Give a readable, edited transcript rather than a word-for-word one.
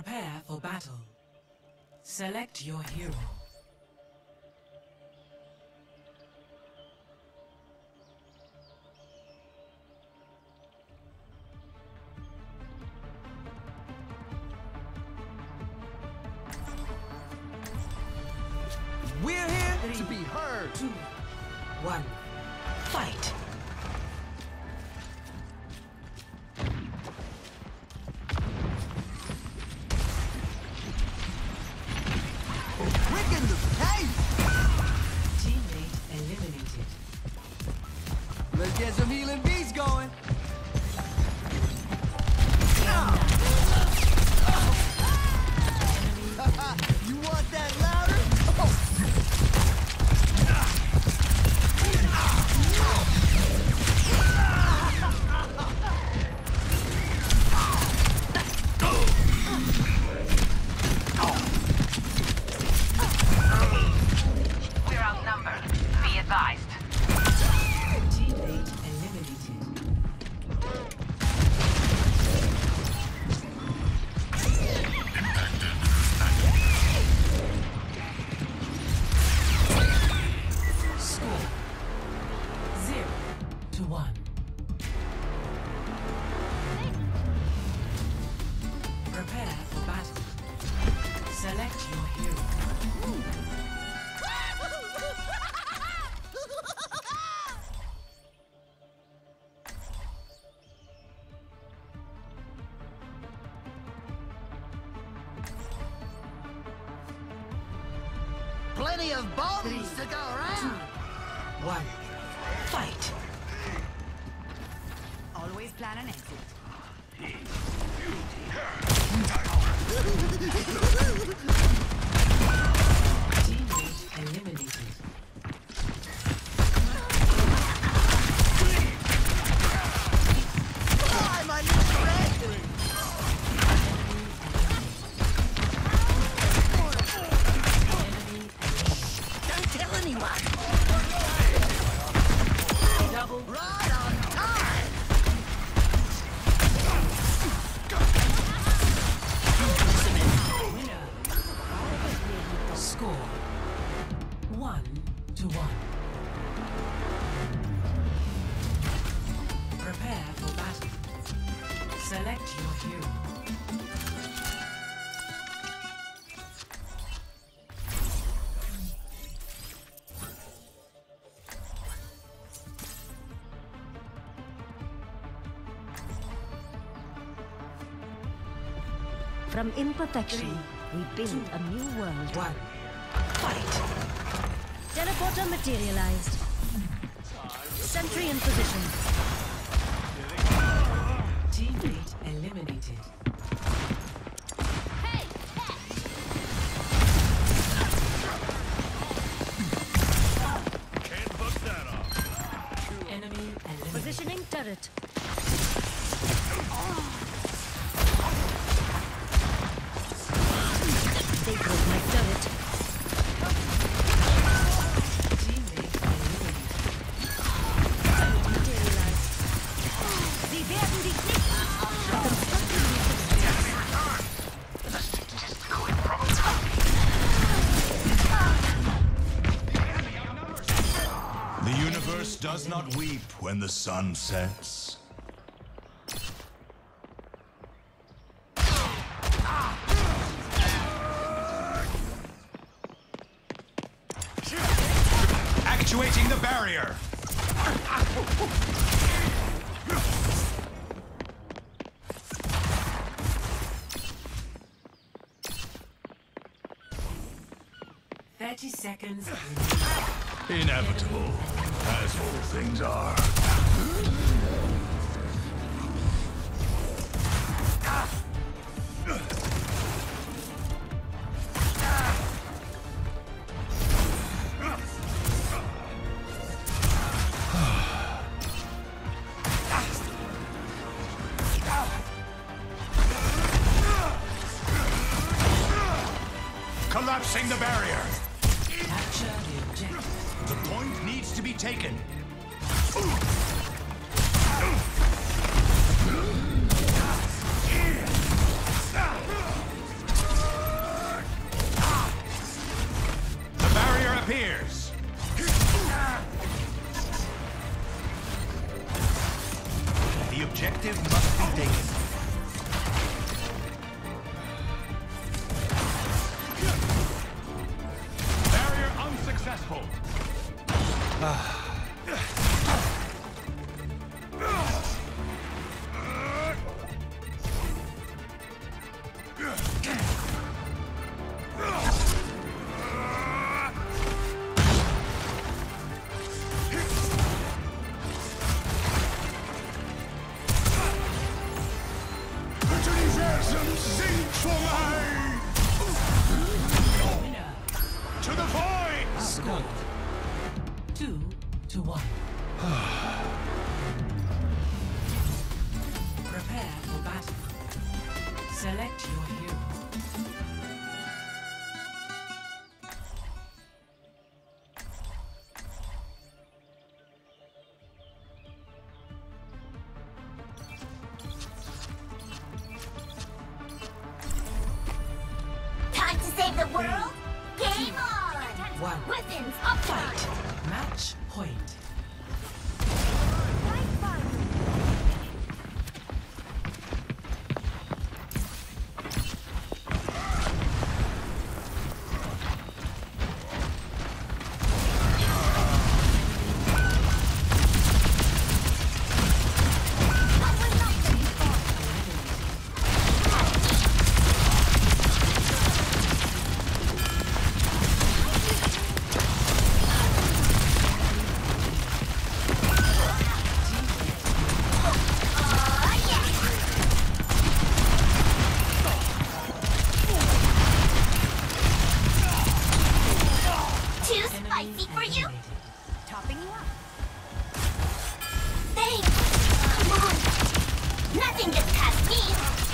Prepare for battle. Select your hero. We're here to be heard. 2, 1, fight! Quick in the pace! Teammate eliminated. Let's get some healing beats going. You want that louder? We're outnumbered. Be advised. Teammate eliminated. Score 0-1. Prepare for battle. Select your hero. Plenty of bones to go around. 1, fight! Always plan an exit. Teammate eliminated. Hi, my little friend. Don't tell anyone. Double Right on time. winner. Score 1-1. Prepare for battle. Select your hero. From imperfection, we build a new world. 1, fight! Teleporter materialized. Sentry in position. Teammate eliminated. Enemy eliminated. Positioning turret. They broke my turret. Teammate eliminated. Materialized. Sie werden dich nicht The universe does not weep when the sun sets. Actuating the barrier! 30 seconds. Inevitable, as all things are. Collapsing the barrier! Capture the objective. The point needs to be taken. The objective must be taken. Barrier unsuccessful. To the void! Score 2-1. Prepare for battle. Select your hero. Time to save the world? Game on! 1. Weapons up Fight. Match point. Too spicy for you? Topping you up. Thanks! Come on! Nothing gets past me!